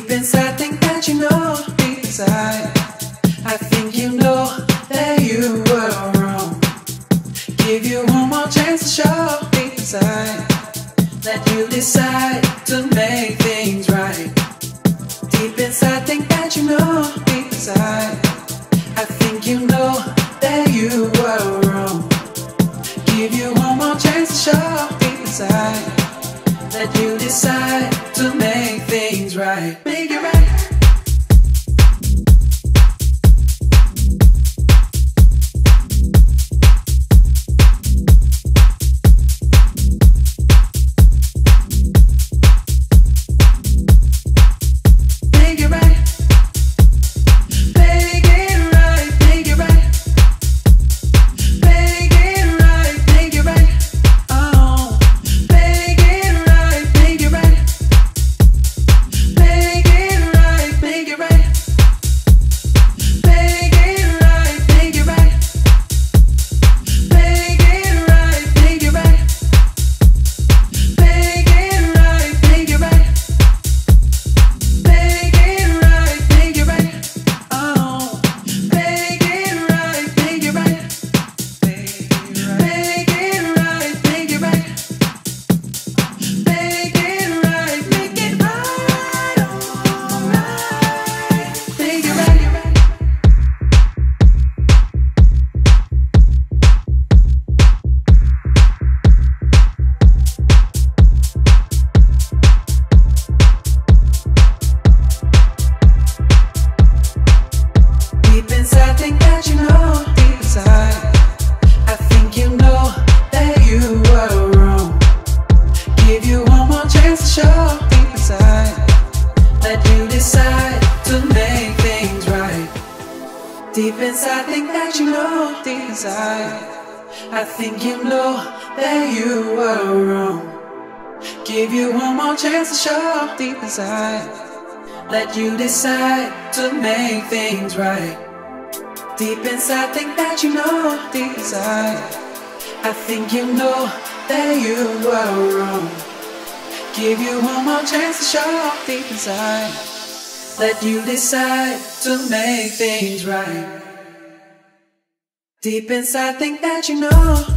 Deep inside, think that you know. Deep inside, I think you know that you were wrong. Give you one more chance to show. Deep inside, that you decide to make things right. Deep inside, think that you know. Deep inside, I think you know that you were wrong. Give you one more chance to show. Deep inside, that you decide to make things right. Make it right. Deep inside, think that you know. Deep inside, I think you know that you were wrong. Give you one more chance to show. Deep inside, let you decide to make things right. Deep inside, think that you know. Deep inside, I think you know that you were wrong. Give you one more chance to show. Deep inside, let you decide to make things right. Deep inside, think that you know.